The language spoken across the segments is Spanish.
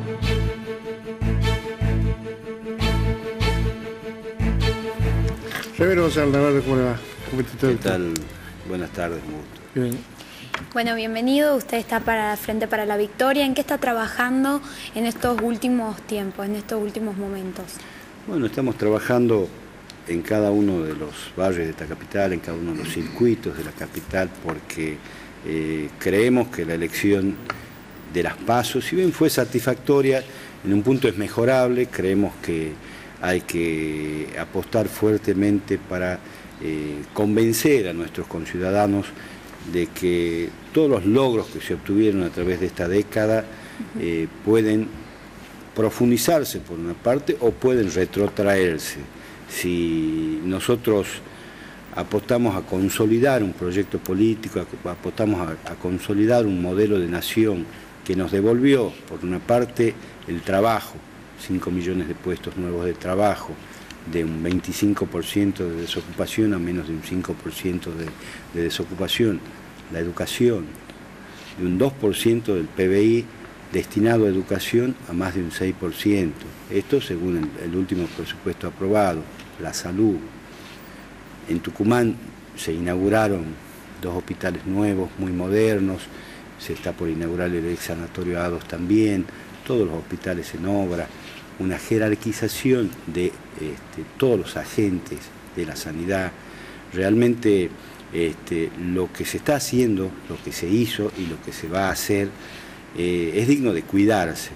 Javier González Navarro, ¿cómo le va? ¿Qué tal? Buenas tardes, un gusto. Bien. Bueno, bienvenido. Usted está para Frente para la Victoria. ¿En qué está trabajando en estos últimos tiempos, en estos últimos momentos? Bueno, estamos trabajando en cada uno de los barrios de esta capital, en cada uno de los circuitos de la capital, porque creemos que la elección de las PASO, si bien fue satisfactoria, en un punto es mejorable. Creemos que hay que apostar fuertemente para convencer a nuestros conciudadanos de que todos los logros que se obtuvieron a través de esta década pueden profundizarse por una parte o pueden retrotraerse. Si nosotros apostamos a consolidar un proyecto político, apostamos a consolidar un modelo de nación que nos devolvió, por una parte, el trabajo, 5 millones de puestos nuevos de trabajo, de un 25% de desocupación a menos de un 5% de desocupación, la educación, de un 2% del PBI destinado a educación a más de un 6%, esto según el último presupuesto aprobado, la salud. En Tucumán se inauguraron 2 hospitales nuevos, muy modernos, se está por inaugurar el ex sanatorio A2 también, todos los hospitales en obra, una jerarquización de todos los agentes de la sanidad. Realmente lo que se está haciendo, lo que se hizo y lo que se va a hacer es digno de cuidarse.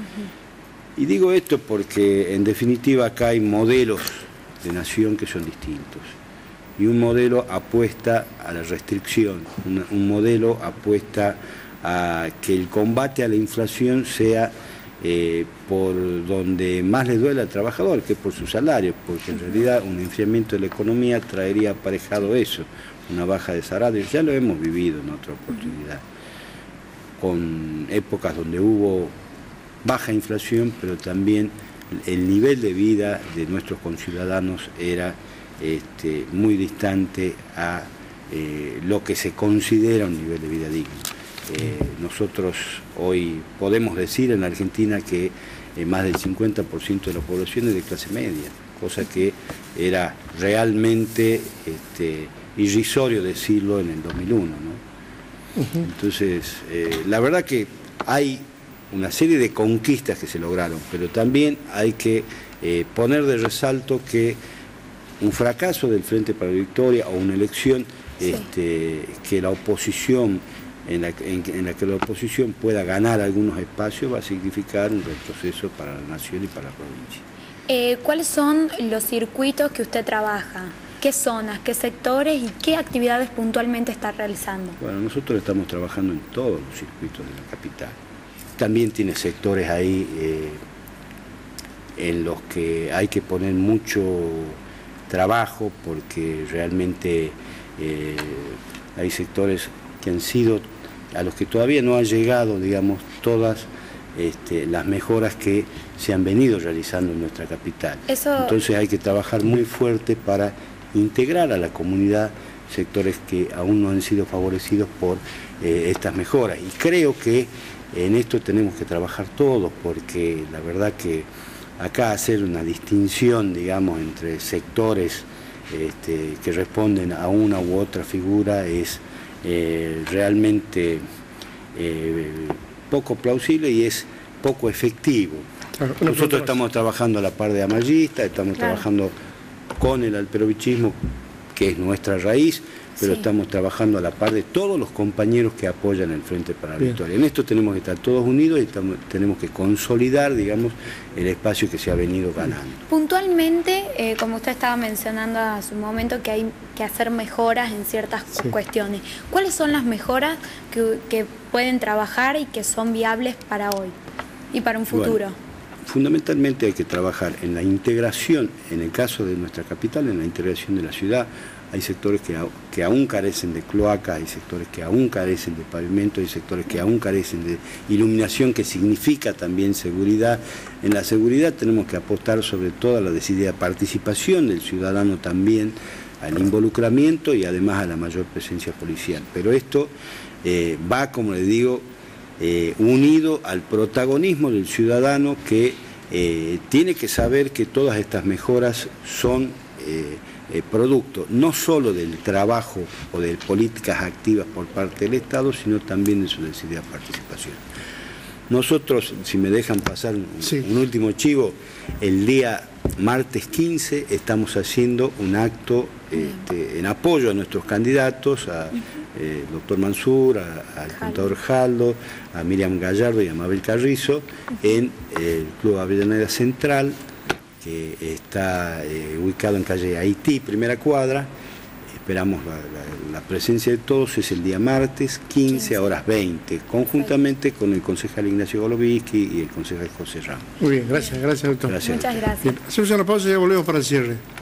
Y digo esto porque en definitiva acá hay modelos de nación que son distintos. Y un modelo apuesta a la restricción, un modelo apuesta a que el combate a la inflación sea por donde más le duele al trabajador, que es por su salario, porque en realidad un enfriamiento de la economía traería aparejado eso, una baja de salario. Ya lo hemos vivido en otra oportunidad, con épocas donde hubo baja inflación, pero también el nivel de vida de nuestros conciudadanos era muy distante a lo que se considera un nivel de vida digno. Nosotros hoy podemos decir en Argentina que más del 50% de la población es de clase media, cosa que era realmente irrisorio decirlo en el 2001, ¿no? Entonces, la verdad que hay una serie de conquistas que se lograron, pero también hay que poner de resalto que un fracaso del Frente para la Victoria o una elección que la oposición en la que la oposición pueda ganar algunos espacios va a significar un retroceso para la nación y para la provincia. ¿Cuáles son los circuitos que usted trabaja? ¿Qué zonas, qué sectores y qué actividades puntualmente está realizando? Bueno, nosotros estamos trabajando en todos los circuitos de la capital. También tiene sectores ahí en los que hay que poner mucho trabajo, porque realmente hay sectores que han sido, a los que todavía no han llegado, digamos, todas las mejoras que se han venido realizando en nuestra capital. Entonces hay que trabajar muy fuerte para integrar a la comunidad sectores que aún no han sido favorecidos por estas mejoras. Y creo que en esto tenemos que trabajar todos, porque la verdad que acá hacer una distinción, digamos, entre sectores que responden a una u otra figura es realmente poco plausible y es poco efectivo. Claro, nosotros estamos trabajando a la par de amallistas, estamos trabajando con el alperovichismo, que es nuestra raíz, pero estamos trabajando a la par de todos los compañeros que apoyan el Frente para la Victoria. En esto tenemos que estar todos unidos y tenemos que consolidar, digamos, el espacio que se ha venido ganando. Puntualmente, como usted estaba mencionando hace un momento, que hay que hacer mejoras en ciertas cuestiones. ¿Cuáles son las mejoras que pueden trabajar y que son viables para hoy y para un futuro? Bueno, fundamentalmente hay que trabajar en la integración, en el caso de nuestra capital, en la integración de la ciudad. Hay sectores que aún carecen de cloacas, hay sectores que aún carecen de pavimento, hay sectores que aún carecen de iluminación, que significa también seguridad. En la seguridad tenemos que apostar sobre todo a la decidida participación del ciudadano también, al involucramiento y además a la mayor presencia policial. Pero esto va, como le digo, unido al protagonismo del ciudadano que tiene que saber que todas estas mejoras son producto no solo del trabajo o de políticas activas por parte del Estado, sino también de su decidida participación. Nosotros, si me dejan pasar un último chivo, el día martes 15 estamos haciendo un acto en apoyo a nuestros candidatos, al doctor Mansur, al contador Jaldo, a Miriam Gallardo y a Mabel Carrizo, en el Club Avellaneda Central, que está ubicado en calle Haití, primera cuadra. Esperamos la presencia de todos, es el día martes 15 a horas 20, conjuntamente con el concejal Ignacio Golovinsky y el concejal José Ramos. Muy bien, gracias doctor. Gracias. Muchas gracias. Bien, hacemos una pausa y ya volvemos para el cierre.